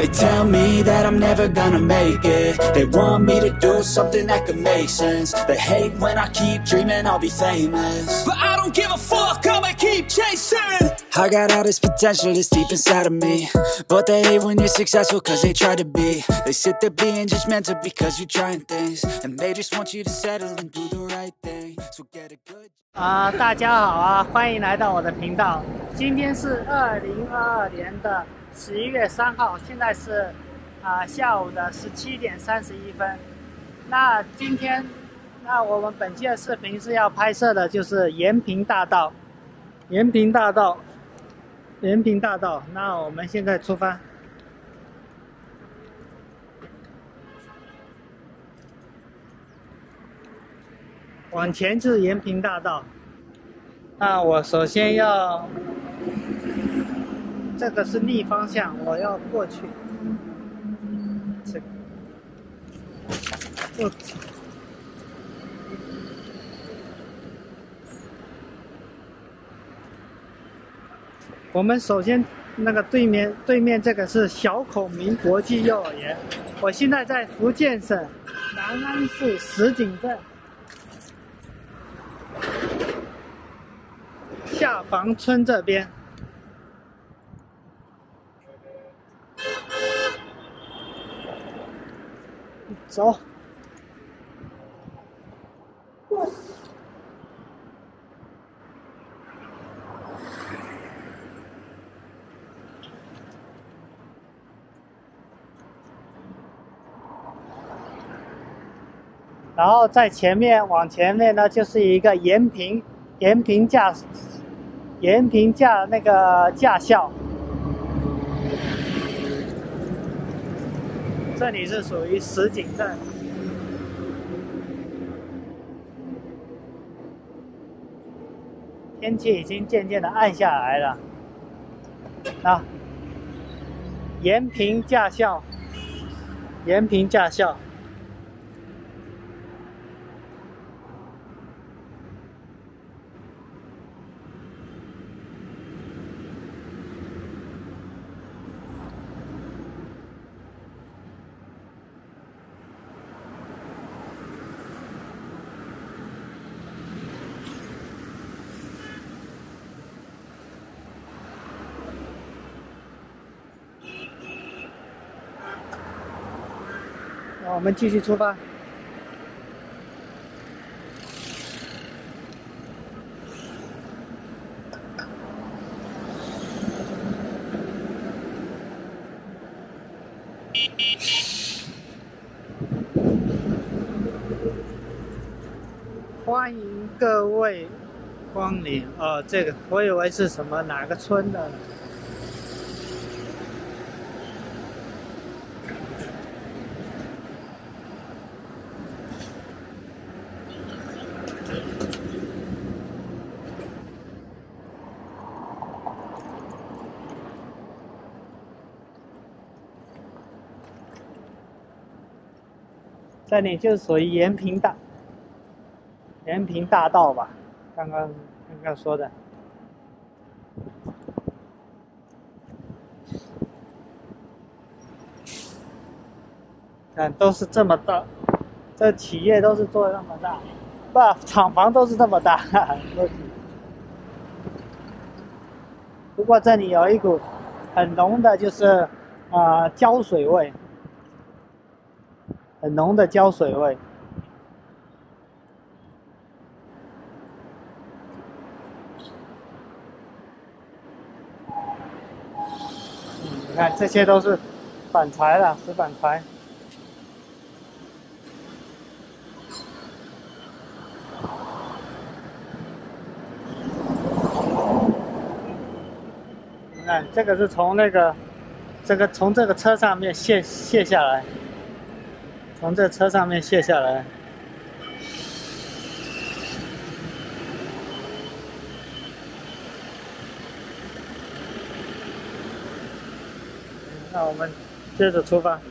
They tell me that I'm never gonna make it. They want me to do something that could make sense. They hate when I keep dreaming I'll be famous, but I don't give a fuck, I'ma keep chasing. I got all this potential that's deep inside of me, but they hate when you're successful cause they try to be. They sit there being judgmental because you're trying things, and they just want you to settle and do the right thing. So get a good 大家好啊，欢迎来到我的频道。今天是2022年的11月3号，现在是下午的17点31分。那今天，我们本期的视频是要拍摄的就是延平大道。延平大道。那我们现在出发。往前就是延平大道。那我首先要，这个是逆方向，我要过去。这个，我们首先那个对面这个是小孔明国际幼儿园。我现在在福建省南安市石井镇下房村这边。走。然后在往前面呢，就是一个延平那个驾校。这里是属于石井镇。天气已经渐渐的暗下来了。延平驾校。我们继续出发。欢迎各位光临。这个我以为是什么哪个村的。这里就属于延平大道吧，刚刚说的。看，都是这么大，这企业都是做的那么大，不，厂房都是这么大。不过这里有一股很浓的，就是胶水味。很浓的胶水味。你看这些都是板材了，石板材。你看这个是从从这个车上面卸下来。从这车上面卸下来。那我们接着出发。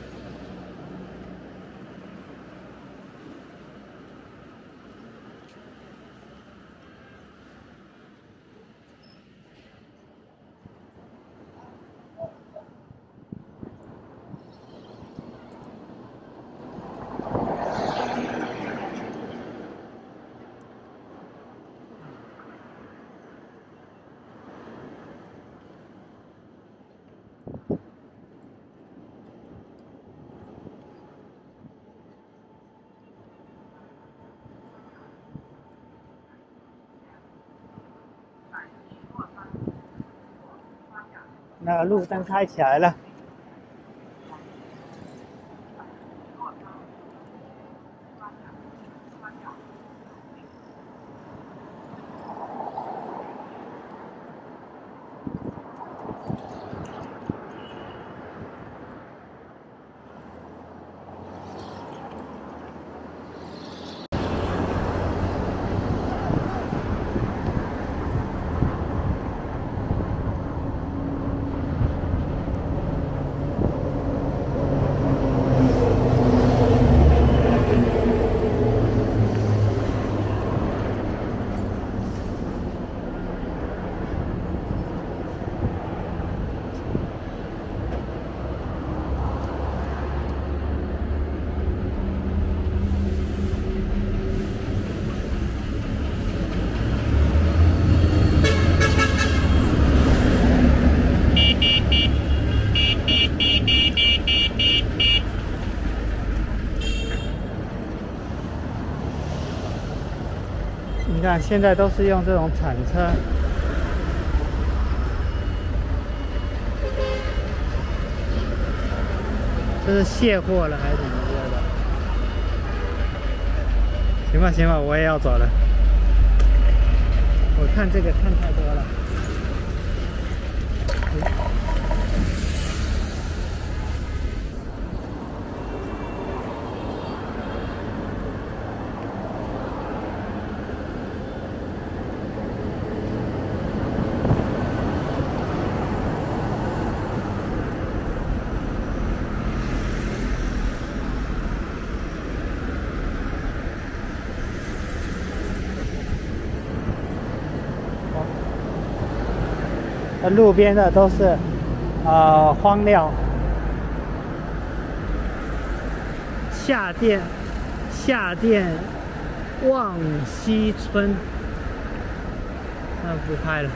那个路灯开起来了。你看，现在都是用这种铲车，这是卸货了还是怎么着的？行吧，行吧，我也要走了。我看这个看太多了。路边的都是荒料，下店望西村，那不拍了。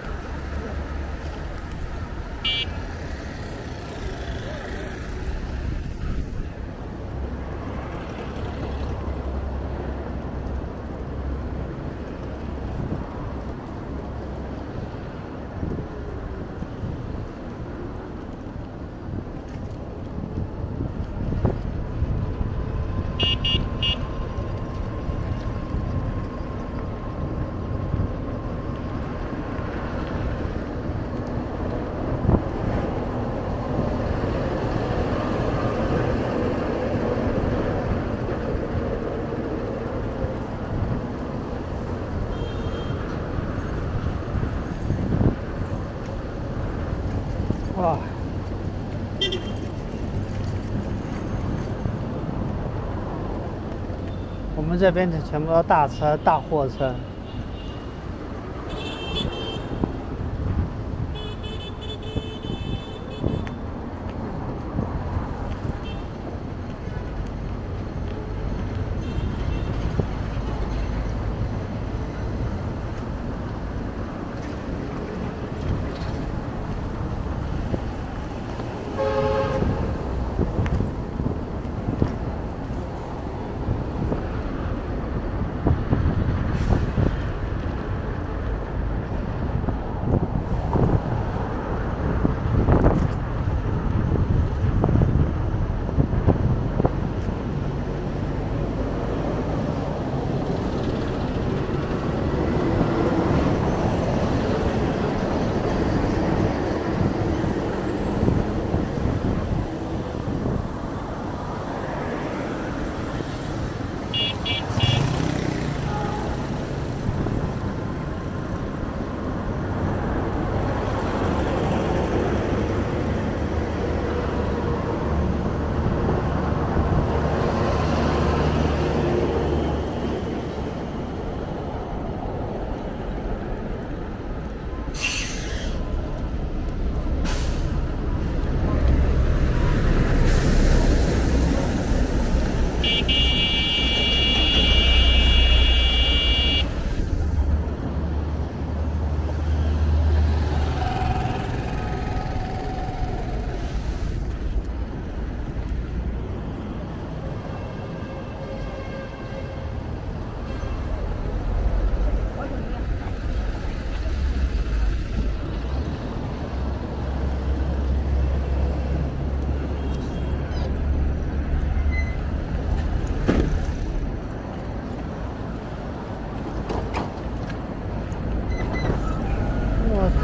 哇！我们这边的全部都大车、大货车。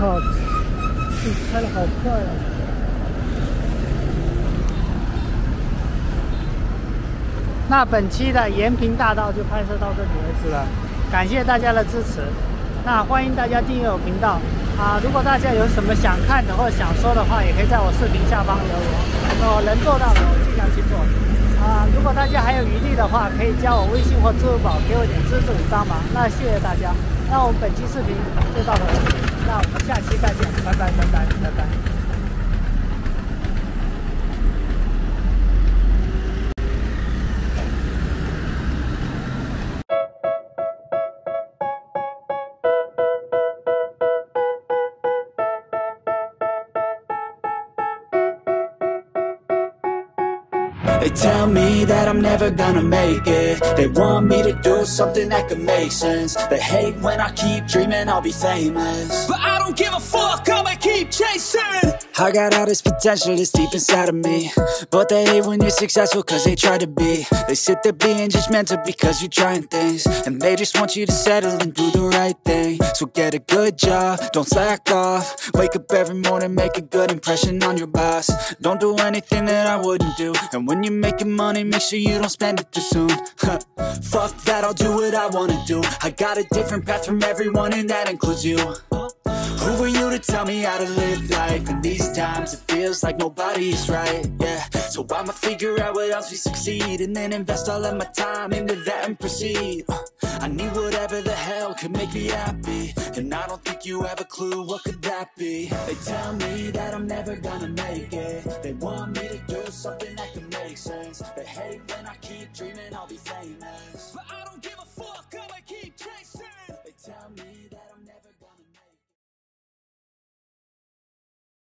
靠，这开的好快啊！那本期的延平大道就拍摄到这里为止了，感谢大家的支持。那欢迎大家订阅我频道啊！如果大家有什么想看的或者想说的话，也可以在我视频下方留言，我能做到的我尽量去做。如果大家还有余力的话，可以加我微信或支付宝，给我点支持与帮忙。那谢谢大家。那我们本期视频就到这里，那我们下期再见，拜拜拜拜拜拜。 They tell me that I'm never gonna make it. They want me to do something that could make sense. They hate when I keep dreaming I'll be famous, but I don't give a fuck, I'ma keep chasing. I got all this potential that's deep inside of me, but they hate when you're successful cause they try to be. They sit there being judgmental because you're trying things, and they just want you to settle and do the right thing. So get a good job, don't slack off. Wake up every morning, make a good impression on your boss. Don't do anything that I wouldn't do, and when you're making money, make sure you don't spend it too soon. Fuck that, I'll do what I wanna do. I got a different path from everyone and that includes you. Who are you to tell me how to live life? In these times it feels like nobody's right, yeah. So I'ma figure out what else we succeed, and then invest all of my time into that and proceed. I need whatever the hell could make me happy, and I don't think you have a clue what could that be. They tell me that I'm never gonna make it. They want me to do something that can make sense. They hate when I keep dreaming I'll be famous.